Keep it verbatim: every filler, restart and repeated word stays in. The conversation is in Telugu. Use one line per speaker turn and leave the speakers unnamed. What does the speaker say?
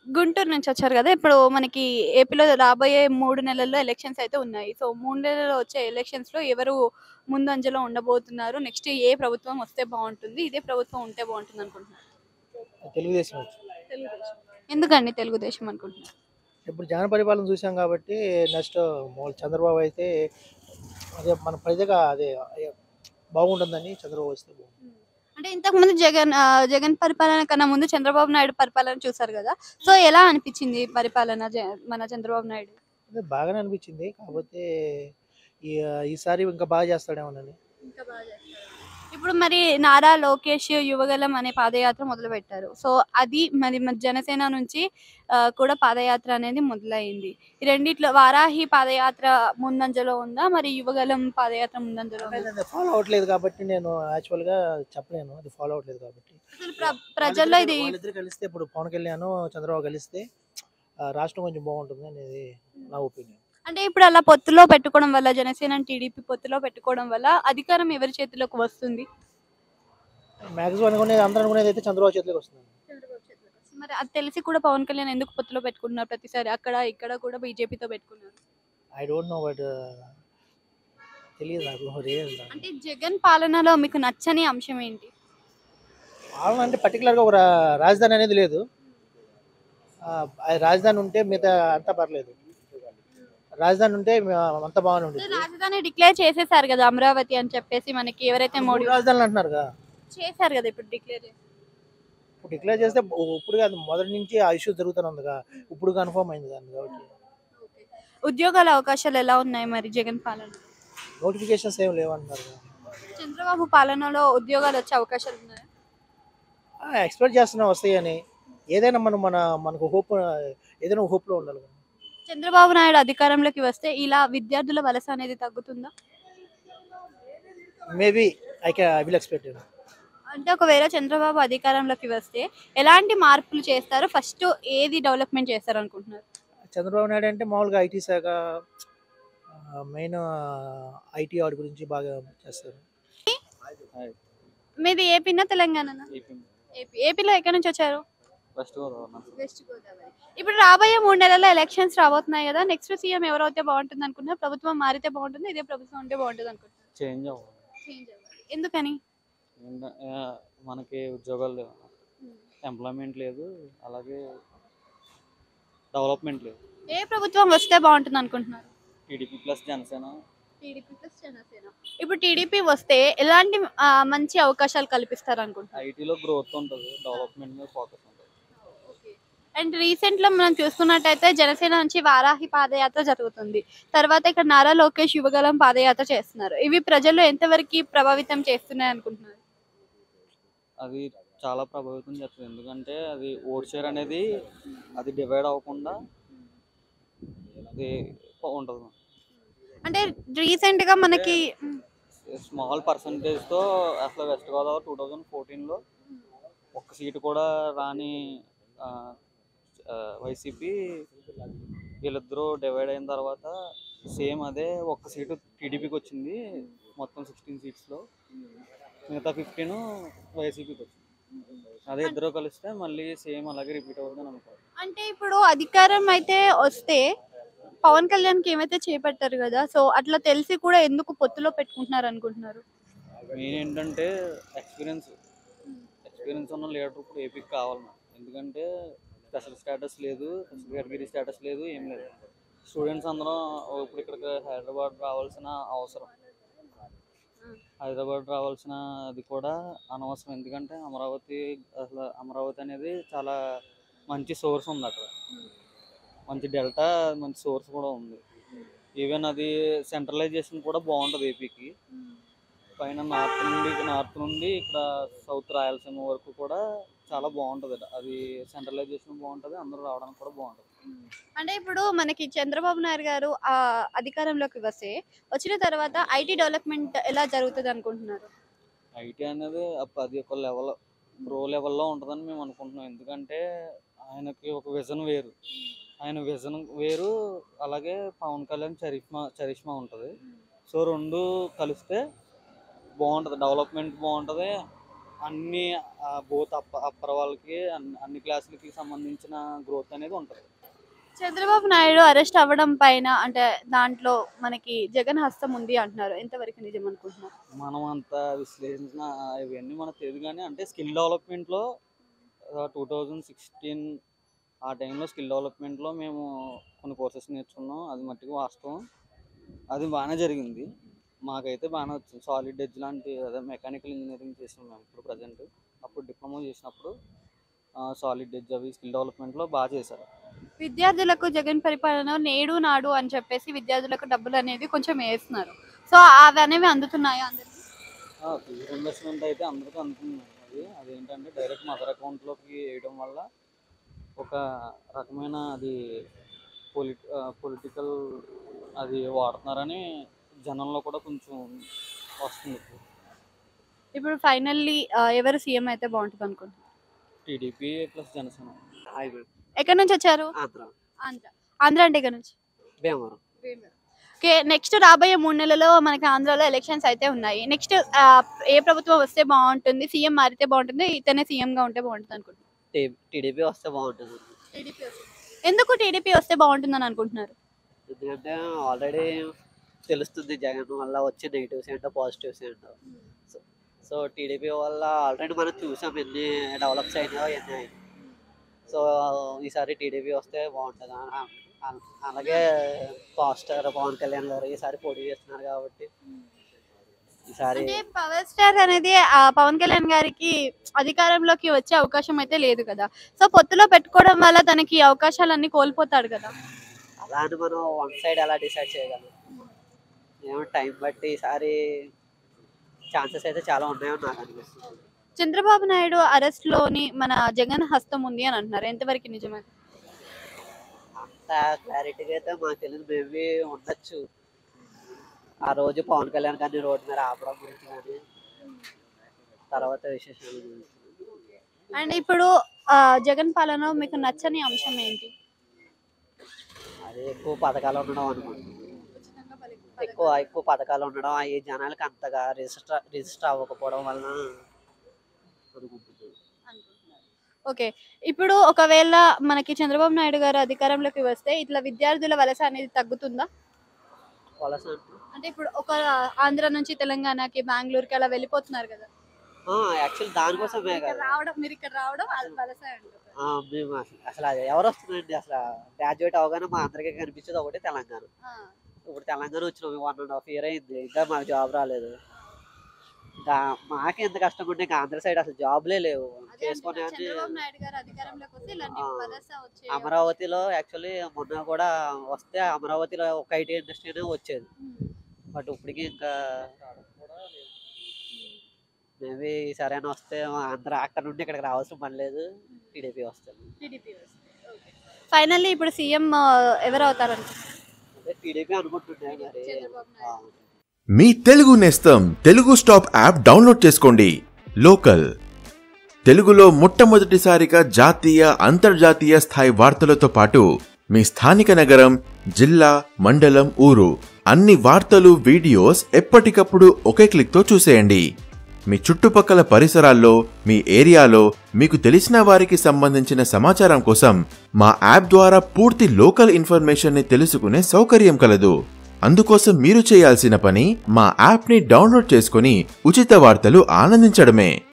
గుంటూరు నుంచి వచ్చారు గదా! ఇప్పుడు మనకి ఏపీలో రాబోయే మూడు నెలల్లో ఎలక్షన్స్ అయితే ఉన్నాయి. సో, మూడు నెలల్లో వచ్చే ఎలక్షన్స్‌లో ఎవరు ముందంజలో ఉండబోతున్నారు? నెక్స్ట్ ఏ ప్రభుత్వం వస్తే బావుంటుంది? ఇదే ప్రభుత్వం ఉంటే బావుంటుందనుకుంటున్నారు?
తెలుగుదేశం వచ్చి.
తెలుగుదేశం. ఎందుకండి తెలుగుదేశం అనుకుంటున్నారు?
ఇప్పుడు జగన్ పరిపాలన చూసాం కాబట్టి నెక్స్ట్ మోల్ చంద్రబాబు అయితే అదే మన ప్రజగా అదే బాగుంటుందని చంద్రబాబు వస్తే బాగుంటుంది.
హ్మ్. అంటే ఇంతకుముందు జగన్ ఆహ్, జగన్ పరిపాలన కన్నా ముందు చంద్రబాబు నాయుడు పరిపాలన చూసారు గదా! సో, ఎలా అనిపిచ్చింది పరిపాలన జ మన చంద్రబాబు నాయుడు?
అదే బాగానే అనిపించింది. కాకపోతే ఈ ఈసారి ఇంకా బాగా చేస్తాడేమోనని.
ఇంకా బాగా చేస్తారా? ఇప్పుడు మరి నారా లోకేష్ యువగలం అనే పాదయాత్ర మొదలుపెట్టారు. సో, అది మరి మన జనసేన నుంచి ఆహ్, కూడా పాదయాత్ర అనేది మొదలైంది. ఈ రెండిట్లో వారాహి పాదయాత్ర ముందంజలో ఉందా? మరి యువగలం పాదయాత్ర ముందంజలో
అంటే
ఉందా?
నేను ఫాలో అవ్వట్లేదు కాబట్టి నేను యాక్చువల్‌గా చెప్పలేను. అది ఫాలో అవ్వట్లేదు కాబట్టి.
అసలు ప్ర ప్రజల్లో
వాళ్ళిద్దరు
ఇది
వాళ్ళిద్దరు కలిస్తే ఇప్పుడు పవన్ కళ్యాణ్, చంద్రబాబు కలిస్తే ఆహ్, రాష్ట్రం కొంచెం బాగుంటుంది అనేది నా ఒపీనియన్.
అంటే ఇప్పుడు అలా పొత్తులో పెట్టుకోవడం వల్ల జనసేన, టీడీపీ పొత్తులో పెట్టుకోవడం వల్ల అధికారం ఎవరి చేతిలోకి వస్తుంది?
మాక్సిమం అనుకునేది అందరూ అనుకునేది అయితే చంద్రబాబు చేతిలోకి వస్తుంది.
చంద్రబాబు చేతిలోకి వస్తుంది. మరి అది తెలిసి కూడా పవన్ కళ్యాణ్ ఎందుకు పొత్తులో పెట్టుకుంటున్నారు ప్రతిసారి? అక్కడ, ఇక్కడ కూడా బీజేపీతో పెట్టుకున్నారు.
ఐ డోంట్ నో బట్ తెలియదు నాకు మరి ఏం దాని
అంటే జగన్ పాలనలో మీకు నచ్చని అంశం ఏంటి?
పాలన అంటే పర్టికులర్‌గా ఒక రా రాజధాని అనేది లేదు. ఆహ్, అది రాజధాని ఉంటే మిగతా అంతా పర్లేదు. రాజధాని ఉంటే మ అంతా బాగానే
అంటే
ఉండిద్ది.
రాజధాని డిక్లేర్ చేసేసారు కదా! అమరావతి అని చెప్పేసి మనకి ఎవరైతే మోడీ
మూడు రాజధానులు అంటున్నారుగా.
చేశారు కదా! ఇప్పుడు డిక్లేర్ చేసి.
ఇప్పుడు డిక్లేర్ చేస్తే ఇప్పుడు కాదు మొదటి నుంచి ఆ ఇష్యూ జరుగుతూనే ఉందిగా. ఇప్పుడు కన్ఫర్మ్ అయింది దాన్ని కాబట్టి.
ఓకే. ఉద్యోగాల అవకాశాలు ఎలా ఉన్నాయి మరి జగన్ పాలన?
నోటిఫికేషన్స్ ఏమి లేవంటున్నారుగా.
చంద్రబాబు పాలనలో ఉద్యోగాలు వచ్చే అవకాశాలు ఉన్నాయా?
ఆ! ఎక్స్‌పెక్ట్ చేస్తున్నాం వస్తాయని. ఏదైనా మనం మన మనకు హోప్ ఏదైనా హోప్‌లో ఉండాలి కదా.
చంద్రబాబు నాయుడు అధికారంలోకి వస్తే ఇలా విద్యార్థుల వలస అనేది తగ్గుతుందా?
Maybe I K I will expect it.
అంటే ఒకవేళ చంద్రబాబు అధికారంలోకి వస్తే ఎలాంటి మార్పులు చేస్తారు? ఫస్ట్ ఏది డెవలప్‌మెంట్ చేస్తారనుకుంటున్నారు?
చంద్రబాబు నాయుడు అంటే మామూలుగా ఐటీ శాఖ ఆహ్, మెయిన్ ఐటీ వాడి గురించి బాగా చేస్తారు.
హాయ్.
మీది ఏపీనా? తెలంగాణనా?
AP
AP. ఏపీలో ఎక్కడి నుంచి వచ్చారు?
వెస్ట్ గోదావరి.
వెస్ట్ గోదావరి. ఇప్పుడు రాబోయే మూడు నెలల్లో ఎలక్షన్స్ రాబోతున్నాయి గదా! నెక్స్ట్ సీఎం ఎవరైతే బావుంటుందనుకుంటున్నారు? ప్రభుత్వం మారితే బావుంటుందా? ఇదే ప్రభుత్వం ఉంటే బావుంటదనుకుంటున్నారా?
చేంజ్ అవ్వాలి.
చేంజ్ అవ్వాలి. ఎందుకని?
ఏంట ఆహ్, మనకి ఉద్యోగాలు లేవు.
హ్మ్.
ఎంప్లాయ్‌మెంట్ లేదు. అలాగే డెవలప్‌మెంట్ లేదు.
ఏ ప్రభుత్వం వస్తే బావుంటుందనుకుంటున్నారు?
TDP plus Janasena.
TDP plus Janasena. ఇప్పుడు టీడీపీ వస్తే ఎలాంటి ఆహ్, మంచి అవకాశాలు కల్పిస్తారనుకుంటున్నారు?
ఐటీలో గ్రోత్ ఉంటది. డెవలప్‌మెంట్ మీద ఫోకస్ ఉంటది.
ఓకే. అండ్ రీసెంట్‌లో మనం చూసుకున్నట్టయితే జనసేన నుంచి వారాహి పాదయాత్ర జరుగుతుంది. తర్వాత ఇక్కడ నారా లోకేష్ యువగలం పాదయాత్ర చేస్తున్నారు. ఇవి ప్రజల్లో ఎంతవరకి ప్రభావితం చేస్తున్నాయి అనుకుంటున్నారు?
అది చాలా ప్రభావితం చేస్తది. ఎందుకంటే అది ఓట్ షేర్ అనేది అది డివైడ్ అవ్వకుండా అది ఉంటది.
అంటే రీసెంట్‌గా మనకి హ్మ్.
స్మాల్ పర్సెంటేజ్‌తో అసలు వెస్ట్ గోదావరి రెండు వేల పద్నాలుగులో ఒక్క సీటు కూడా రాని ఆహ్, ఆహ్, వైసీపీ వీళ్ళిద్దరూ డివైడ్ అయిన తర్వాత సేమ్ అదే ఒక్క సీటు టీడీపీకి వచ్చింది. మొత్తం పదహారు సీట్స్‌లో మిగతా పదిహేను వైసీపీకి వచ్చింది. అదే ఇద్దరు కలిస్తే మళ్ళీ సేమ్ అలాగే రిపీట్ అవుతుందని అనుకోవాలి.
అంటే ఇప్పుడు అధికారం అయితే వస్తే పవన్ కళ్యాణ్‌కి ఏమైతే చేపట్టారు గదా! సో, అట్లా తెలిసి కూడా ఎందుకు పొత్తులో పెట్టుకుంటున్నారు అనుకుంటున్నారు?
మెయిన్ ఏంటంటే ఎక్స్పీరియన్స్ ఎక్స్పీరియన్స్ ఉన్న లీడర్ ఇప్పుడు ఏపీకి కావాలి నాకు. ఎందుకంటే స్పెషల్ స్టేటస్ లేదు, స్పెషల్ కేటగిరీ స్టేటస్ లేదు, ఏం లేదు. స్టూడెంట్స్ అందరం ఇప్పుడు ఇక్కడికి హైదరాబాద్ రావాల్సిన అవసరం హైదరాబాద్ రావాల్సిన అది కూడా అనవసరం. ఎందుకంటే అమరావతి అసలు అమరావతి అనేది చాలా మంచి సోర్స్ ఉంది అక్కడ. మంచి డెల్టా మంచి సోర్స్ కూడా ఉంది. ఈవెన్ అది సెంట్రలైజేషన్ కూడా బాగుంటుంది ఏపీకి. పైన నార్త్ నుండి నార్త్ నుండి ఇక్కడ సౌత్ రాయలసీమ వరకు కూడా చాలా బాగుంటుంది. అది సెంట్రలైజేషన్ బాగుంటుంది, అందరూ రావడానికి కూడా బాగుంటుంది.
అంటే ఇప్పుడు మనకి చంద్రబాబు నాయుడు గారు ఆహ్, అధికారంలోకి వస్తే వచ్చిన తర్వాత ఐటీ డెవలప్‌మెంట్ ఎలా జరుగుతది అనుకుంటున్నారు?
ఐటీ అనేది అప్- అది ఒక లెవెల్ ప్రో లెవెల్లో ఉంటుందని మేము అనుకుంటున్నాం. ఎందుకంటే ఆయనకి ఒక విజన్ వేరు, ఆయన విజన్ వేరు, అలాగే పవన్ కళ్యాణ్ చరిష్మా చరిష్మా ఉంటుంది. సో రెండు కలిస్తే బాగుంటుంది, డెవలప్మెంట్ బాగుంటుంది, అన్ని బోత్ అప్ప అప్పర్ వాళ్ళకి అన్ని అన్ని క్లాసులకి సంబంధించిన గ్రోత్ అనేది ఉంటుంది.
చంద్రబాబు నాయుడు అరెస్ట్ అవ్వడం పైన అంటే దాంట్లో మనకి జగన్ హస్తం ఉంది అంటున్నారు, ఎంతవరకు నిజం అనుకుంటున్నారు?
మనం అంత విశ్లేషించిన ఇవన్నీ మనకు తెలియదు కానీ అంటే స్కిల్ డెవలప్మెంట్లో టూ థౌజండ్ సిక్స్టీన్ ఆ టైంలో స్కిల్ డెవలప్మెంట్లో మేము కొన్ని కోర్సెస్ నేర్చుకున్నాం. అది మట్టికి వాస్తవం, అది బాగానే జరిగింది. మాకైతే బాగానే వచ్చింది. సాలిడ్ ఎడ్జ్ లాంటి అదే మెకానికల్ ఇంజనీరింగ్ చేసాం మేము ఇప్పుడు ప్రజెంట్. అప్పుడు డిప్లొమా చేసినప్పుడు సాలిడ్ ఎడ్జ్ అవి స్కిల్ డెవలప్మెంట్లో బాగా చేశారు.
విద్యార్థులకు జగన్ పరిపాలన నేడు నాడు అని చెప్పేసి విద్యార్థులకు డబ్బులు అనేది కొంచెం వేస్తున్నారు. సో అవి అనేవి అందుతున్నాయా అందరికి?
ఫీజు రింబర్స్మెంట్ అయితే అందరికీ అందుతుంది. అది అదేంటంటే డైరెక్ట్ మదర్ అకౌంట్లోకి వేయడం వల్ల ఒక రకమైన అది పొలి పొలిటికల్ అది వాడుతున్నారని జనంలో కూడా కొంచెం వస్తుంది.
ఇప్పుడు ఫైనల్లీ ఎవరు సీఎం అయితే బాగుంటుంది అనుకుంటున్నారు?
టీడీపీ ప్లస్ జనసేన.
ఎక్కడి నుంచి వచ్చారు?
ఆంధ్ర.
ఆంధ్ర. ఆంధ్ర అంటే ఎక్కడి నుంచి?
భీమవరం.
ఓకే, నెక్స్ట్ రాబోయే మూడు నెలల్లో మనకి ఆంధ్రాలో ఎలక్షన్స్ అయితే ఉన్నాయి. నెక్స్ట్ ఏ ప్రభుత్వం వస్తే బాగుంటుంది, సీఎం మారితే బాగుంటుంది, ఇతనే సీఎం గా ఉంటే బాగుంటుంది అనుకుంటున్నారు?
టీడీపీ వస్తే బాగుంటుంది.
ఎందుకు టీడీపీ వస్తే బాగుంటుందని అనుకుంటున్నారు?
ఎందుకంటే ఆల్రెడీ తెలుస్తుంది జగన్ వల్ల వచ్చే నెగిటివ్స్ ఏంటో పాజిటివ్స్ ఏంటో. సో టీడీపీ వల్ల ఆల్రెడీ మనం చూసాం ఎన్ని డెవలప్స్ అయినాయో ఎన్ని అయినాయి. సో ఈసారి టీడీపీ వస్తే బాగుంటుంది. అలాగే పాస్టర్ పవన్ కళ్యాణ్ గారు ఈసారి పోటీ చేస్తున్నారు కాబట్టి ఈసారి
పవర్ స్టార్ అనేది పవన్ కళ్యాణ్ గారికి అధికారంలోకి వచ్చే అవకాశం అయితే లేదు కదా. సో పొత్తులో పెట్టుకోవడం వల్ల తనకి అవకాశాలన్నీ కోల్పోతాడు కదా.
అలా అని మనం వన్ సైడ్ ఎలా డిసైడ్ చేయగలం? ఏమో టైం బట్టి ఈసారి ఛాన్సెస్ అయితే చాలా ఉన్నాయని నాకు అనిపిస్తుంది.
చంద్రబాబు నాయుడు అరెస్ట్ లోని మన జగన్ హస్తం ఉంది అని అంటున్నారు, ఎంతవరకు నిజమే?
అంత క్లారిటీగా అయితే మాకు తెలియదు. మేబీ ఉండొచ్చు. ఆ రోజు పవన్ కళ్యాణ్ గారిని రోడ్డు మీద ఆపడం గురించి కానీ తర్వాత విశేషాల గురించి.
అండ్ ఇప్పుడు జగన్ పాలన మీకు నచ్చని అంశం ఏంటి?
అది ఎక్కువ పథకాలు ఉండడం అనుకుంటున్నాను. ఎక్కువ ఎక్కువ పథకాలు ఉండడం, ఈ జనాలకి అంతగా రిజిస్టర్ రిజిస్టర్ అవ్వకపోవడం వలన అనుకుంటున్నాను.
ఓకే, ఇప్పుడు ఒకవేళ మనకి చంద్రబాబు నాయుడు గారు అధికారంలోకి వస్తే ఇట్లా విద్యార్థుల వలస అనేది తగ్గుతుందా?
వలస
అంటే ఇప్పుడు ఒక ఆంధ్ర నుంచి తెలంగాణకి బెంగళూరుకి అలా వెళ్ళిపోతున్నారు కదా.
యాక్చువల్లీ దానికోసమే
రావడం, మీరు ఇక్కడ రావడం వలస అంటారు.
మేము అసలు అది ఎవరు వస్తుందండి? అసలు గ్రాడ్యుయేట్ అవగానే మా అందరికీ కనిపించేది ఒకటి తెలంగాణ. ఇప్పుడు తెలంగాణ వచ్చినాం, వన్ అండ్ హాఫ్ ఇయర్ అయింది, ఇంకా మాకు జాబ్ రాలేదు. ఇంకా మాకే ఎంత కష్టంగా ఉంటే ఇంకా ఆంధ్ర సైడ్ అసలు జాబ్లే లేవు చేసుకునే. అమరావతిలో యాక్చువల్లీ మొన్న కూడా వస్తే అమరావతిలో ఒక ఐటీ ఇండస్ట్రీనే వచ్చేది, బట్ ఇప్పటికి ఇంకా మేబీ సరైన వస్తే ఆంధ్ర అక్కడ నుండి ఇక్కడికి రావాల్సిన పని లేదు. టీడీపీ వస్తుంది.
ఫైనల్లీ ఇప్పుడు సీఎం ఎవరు అవుతారు?
టీడీపీ అనుకుంటున్నాయి మరి.
మీ తెలుగు నేస్తం తెలుగు స్టాప్ యాప్ డౌన్లోడ్ చేసుకోండి. లోకల్ తెలుగులో మొట్టమొదటిసారిగా జాతీయ అంతర్జాతీయ స్థాయి వార్తలతో పాటు మీ స్థానిక నగరం, జిల్లా, మండలం, ఊరు అన్ని వార్తలు, వీడియోస్ ఎప్పటికప్పుడు ఒకే క్లిక్తో చూసేయండి. మీ చుట్టుపక్కల పరిసరాల్లో, మీ ఏరియాలో మీకు తెలిసిన వారికి సంబంధించిన సమాచారం కోసం మా యాప్ ద్వారా పూర్తి లోకల్ ఇన్ఫర్మేషన్ ని తెలుసుకునే సౌకర్యం కలదు. అందుకోసం మీరు చేయాల్సిన పని మా యాప్ ని డౌన్లోడ్ చేసుకుని ఉచిత వార్తలు ఆనందించడమే.